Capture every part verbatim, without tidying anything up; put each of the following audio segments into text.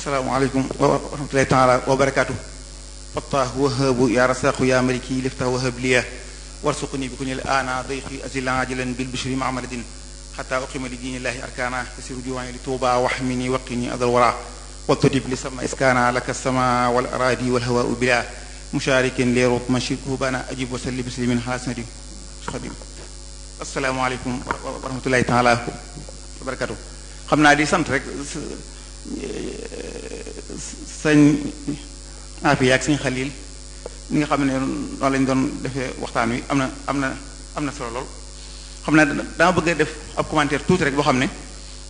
asalaamaaleykum wa rahmatulahi taala wa barakaatu. fattah wahabu ya rasaqu ya maliki liftah wahab liya warsuqni bi kunil ana dayqi azila ajilan bil bishri ma'maladin hatta uqima li dinillahi arkana yasiru juwani li tuba wahmini waqini adal wara watudib li sama iskana laka sama wal aradi wal hawa bila musharikin li rut mashiku bana ajib wa salli muslimin hasanati khadim. asalaamaaleykum wa rahmatulahi taala wa barakaatu. xam naa di sant rek sëñ Afi ak sëñ Xalil ñi nga xam ne noonu lañ doon defee waxtaan wi am na am na am na solo lool. xam naa dama bëgg a def ab commentaire tuuti rek boo xam ne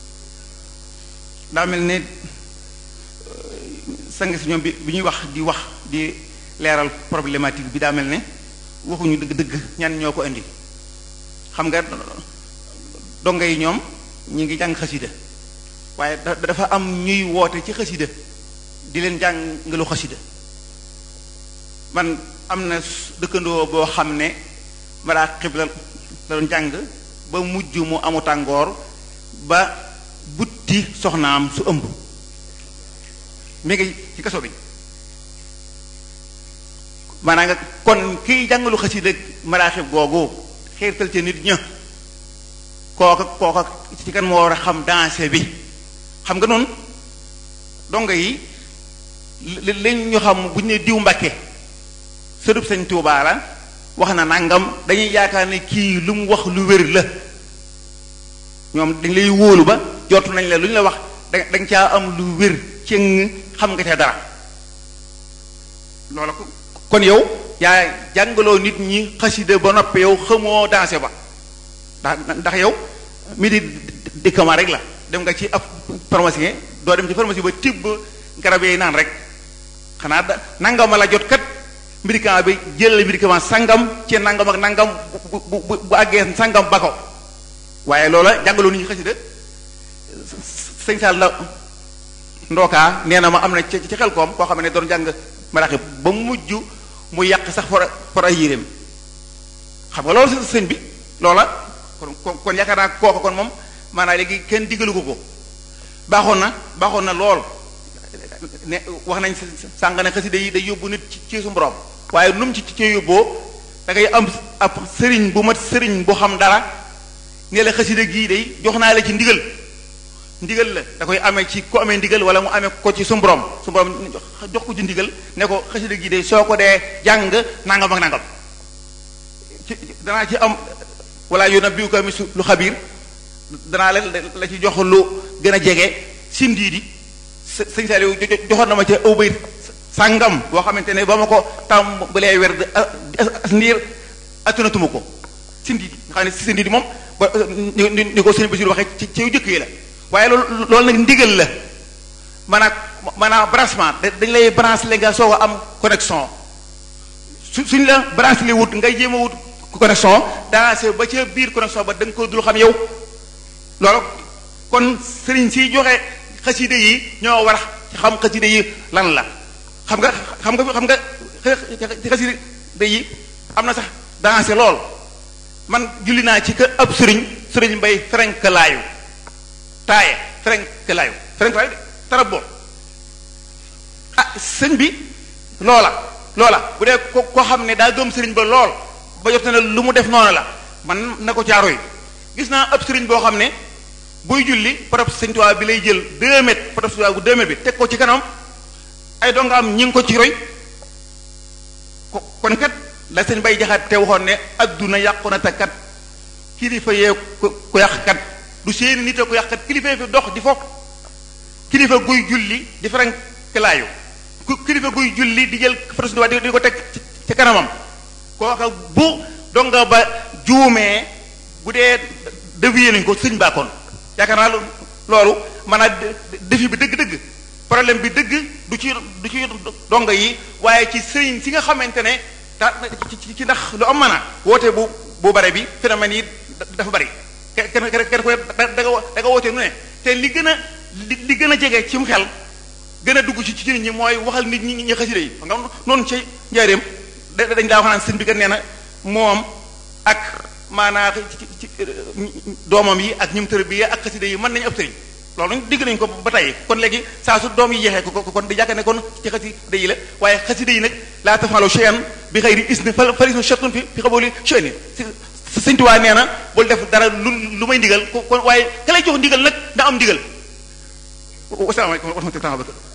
daa mel ne sang si ñoom bi bi ñuy wax di wax di leeral problématique bi daa mel ne waxuñu dëgg-dëgg ñan ñoo ko indi. xam nga donga yi ñoom ñi ngi jàng xasida waaye dafa am ñuy woote ci xasida di leen jàngalu xasida. man am na dëkkandoo boo xam ne maraaxib la la doon jàng ba mujj mu amu tàngoor ba butti soxnaam su ëmb mi ngi ci kaso bi. maanaam nga kon kiy jàngalu xasida maraaxib googu xeertal ca nit ña kooka kooka ci kan moo war a xam dansé bi. xam nga noonu donga yi lañ ñu xam bu ñu ne diw Mbàkke sëdub Sëñ Tuubaa la wax na nangam dañuy yaakaar ne kii lu mu wax lu wér la ñoom dañ lay wóolu ba jot nañ la lu ñu la wax da dañ caa am lu wér ci xam nga te dara loola ko kon yow yaa jàngaloo nit ñi xasida ba noppi yow xamoo dansé ba ndax ndax yow mi di di kama rek la dem nga ci ab pharmacien doo dem ci pharmacie ba tibb garab yi naan rek xanaa da nangama la jot kat médicament bi jëlal médicament sangam ci nangam ak nangam bu bu bu bu àggee sangam ba ko waaye loola jàngaloo nit ñi xasida. sëñ Sall la ndookaa nee na ma am na ci ci xel koom koo xam ne doon jàng maraxib ba mujj mu yàq sax for for ay yéreem xam nga loolu sëñ bi loola kon kon yaakaar naa kooku kon moom maanaam léegi kenn diggalu ko ko baaxoon na baaxoon na lool ne wax nañ sàng ne xasida yi day yóbbu nit ci su borom waaye nu mu ci ci yóbboo da ngay am ab sëriñ bu mat sëriñ bu xam dara ne la xasida gii day jox naa la ci ndigal ndigal la da koy amee ci ku amee ndigal wala mu amee ko ci su borom su borom jox ko ci ndigal ne ko xasida gii day soo ko dee jàng nangam ak nangam ci danaa ci am wala yu na biu ko mi su lu xabiir danaa la la ci jox lu gën a jege sindii di sëñ Saliou joxoon na ma ca aw bayit sàngam boo xamante ne ba ma ko tàmbalee wer as ndiir attunatuma ko sindii di nga xam ne sindii di moom ba ni ko sëñ Basiru waxee ci ci yu jëkk yi la waaye loolu loolu nag ndigal la maanaam maanaam branchement dañ lay branché nga soo ko am connexion su suñ la branché wut ngay jéem a wut connexion dansé ba ca biir connexion ba da nga ko dul xam yow loolu kon sëriñ si joxe xasida yi ñoo war a xam xasida yi lan la xam nga xam nga xam nga ci xasida yi am na sax dansé lool man julli naa ci kër ab sëriñ sëriñ mbay frenk laayu taaye frenk laayu frenk laayu tarab boobu ah sëñ bi loola loola bu dee ko koo xam ne daa gëm sëriñ ba lool ba jot na lu mu def noonu la man na ko caaro yi gis naa ab sëriñ boo xam ne buy julli porop sëñ Tuubaa bi lay jël deux mètres porop sëñ Tuubaa bu deux mètres bi teg ko ci kanam ay donga am ñi ngi ko ci roy ko kon kat la sëñ bay jaxat te waxoon ne adduna yàqu na te kat kilifa yee ko yàq kat du seeni nit a ko yàq kat kilifa fi dox di fokk kilifa guy julli di ferenklaayu kilifa guy julli di jël porop sëñ Tuubaa di ko teg ci kanamam kooka bu donga ba juumee bu dee dévié nañ ko sëñ baakoon yaakaar naa loolu maanaam défi bi dëgg-dëgg problème bi dëgg du ci du ci donga yi waaye ci sëriñ si nga xamante ne da ci ndax lu am maanaa woote bu bu bare bi phénomène yi dafa bari kenn kenn kenn ko da nga da nga woote nu ne te li gën a li gën a jege ci mu xel gën a dugg ci ci nit ñi mooy waxal nit ñi ñi xasida yi nga noonu ci njaareem dañ daa wax naan sëñ bi kat nee na moom ak maanaa ci doomam yi ak ñum tër bi ak xasida yi mën nañu ab sëriñ loolu digg nañ ko ba tey kon léegi saa su doom yi jeexee ko kon di jàkk ne kon ci xasida yi la waaye xasida yi nag laa tafaalu shay'an bi xayri isni fa farisnu shartun fi fi qabuli shay'in Sëñ Tuubaa nee na bul def dara lu lu may ndigal kon waaye ka lay jox ndigal nag da am ndigal. wasalaamaaleykum wa rahmatulah wa barakatuh.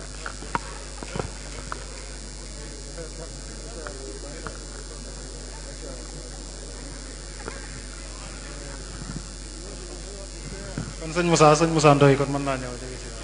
kon sëñ Moussa sëñ Moussa Ndoye kon mën naa ñëw jege si.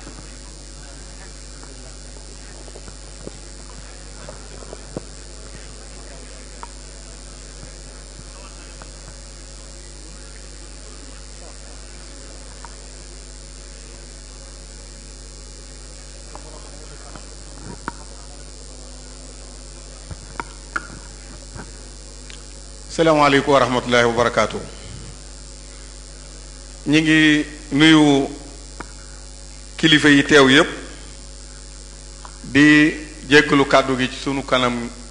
salaamaaleykum wa rahmatullahi wa barakaatu. ñi ngi nuyu kilifa yi teew yépp di jéggalu kàddu gi ci sunu kanam